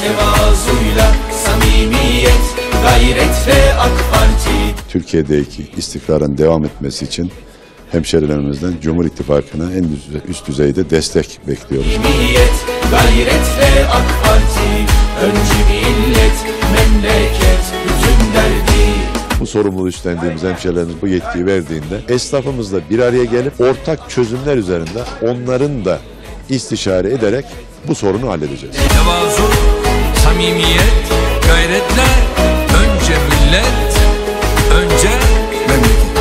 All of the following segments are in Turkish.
Tevazuyla samimiyet, gayretle AK Parti. Türkiye'deki istikrarın devam etmesi için hemşerilerimizden Cumhur İttifakı'na en üst düzeyde destek bekliyoruz. Samimiyet, gayretle AK Parti. Öncü millet, memleket, bütün derdi. Bu sorumluluğu üstlendiğimiz hemşerilerimiz bu yetkiyi verdiğinde esnafımızla bir araya gelip ortak çözümler üzerinde onların da istişare ederek bu sorunu halledeceğiz. Tevazu, samimiyet, gayretle önce millet, önce memleket.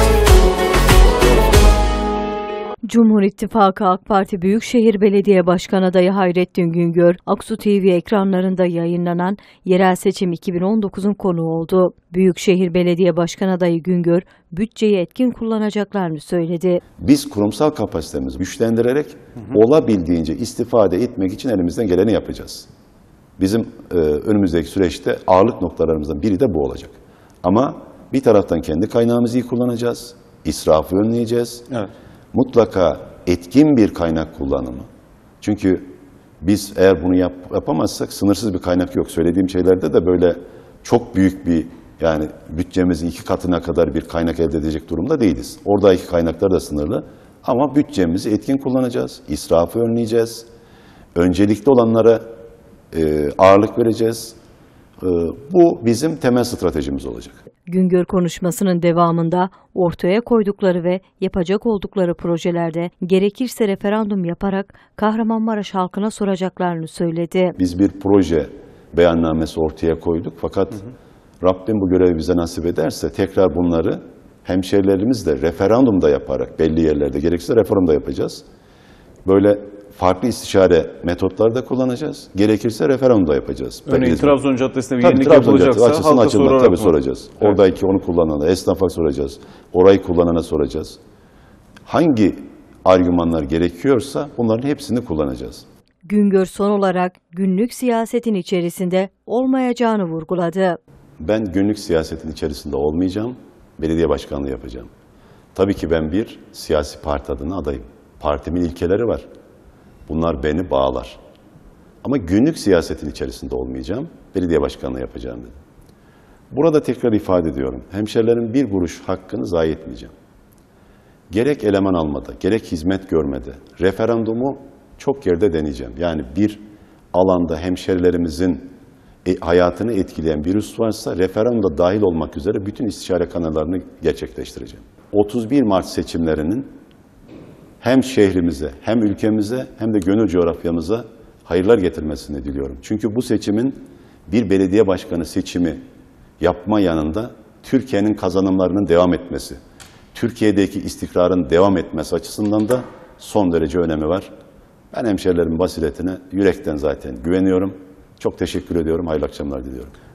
Cumhur İttifakı AK Parti Büyükşehir Belediye Başkan adayı Hayrettin Güngör, Aksu TV ekranlarında yayınlanan yerel seçim 2019'un konuğu oldu. Büyükşehir Belediye Başkan adayı Güngör, bütçeyi etkin kullanacaklarını söyledi. Biz kurumsal kapasitemizi güçlendirerek olabildiğince istifade etmek için elimizden geleni yapacağız. Bizim önümüzdeki süreçte ağırlık noktalarımızdan biri de bu olacak. Ama bir taraftan kendi kaynağımızı iyi kullanacağız, israfı önleyeceğiz. Evet. Mutlaka etkin bir kaynak kullanımı. Çünkü biz eğer bunu yapamazsak sınırsız bir kaynak yok. Söylediğim şeylerde de böyle çok büyük bir, yani bütçemizin 2 katına kadar bir kaynak elde edecek durumda değiliz. Oradaki kaynaklar da sınırlı. Ama bütçemizi etkin kullanacağız. İsrafı önleyeceğiz. Öncelikli olanlara ağırlık vereceğiz. Bu bizim temel stratejimiz olacak. Güngör konuşmasının devamında ortaya koydukları ve yapacak oldukları projelerde gerekirse referandum yaparak Kahramanmaraş halkına soracaklarını söyledi. Biz bir proje beyannamesi ortaya koyduk fakat Rabbim bu görevi bize nasip ederse tekrar bunları hemşehrilerimizle referandumda yaparak belli yerlerde gerekirse referandumda yapacağız. Böyle farklı istişare metotları da kullanacağız. Gerekirse referandumda yapacağız. Örneğin Trabzon Caddesi'nde bir yenilik yapılacaksa halka sorarak tabii soracağız. Evet. Oradaki onu kullanana, esnafa soracağız. Orayı kullanana soracağız. Hangi argümanlar gerekiyorsa bunların hepsini kullanacağız. Güngör son olarak günlük siyasetin içerisinde olmayacağını vurguladı. Ben günlük siyasetin içerisinde olmayacağım, belediye başkanlığı yapacağım. Tabii ki ben bir siyasi parti adına adayım. Partimin ilkeleri var. Bunlar beni bağlar. Ama günlük siyasetin içerisinde olmayacağım, belediye başkanlığı yapacağım dedim. Burada tekrar ifade ediyorum, hemşerilerin bir kuruş hakkını zayi etmeyeceğim. Gerek eleman almada, gerek hizmet görmede, referandumu çok yerde deneyeceğim. Yani bir alanda hemşerilerimizin hayatını etkileyen bir husus varsa referandumda dahil olmak üzere bütün istişare kanallarını gerçekleştireceğim. 31 Mart seçimlerinin hem şehrimize, hem ülkemize, hem de gönül coğrafyamıza hayırlar getirmesini diliyorum. Çünkü bu seçimin bir belediye başkanı seçimi yapma yanında Türkiye'nin kazanımlarının devam etmesi, Türkiye'deki istikrarın devam etmesi açısından da son derece önemi var. Ben hemşerilerimin basiretine yürekten zaten güveniyorum. Çok teşekkür ediyorum. Hayırlı akşamlar diliyorum.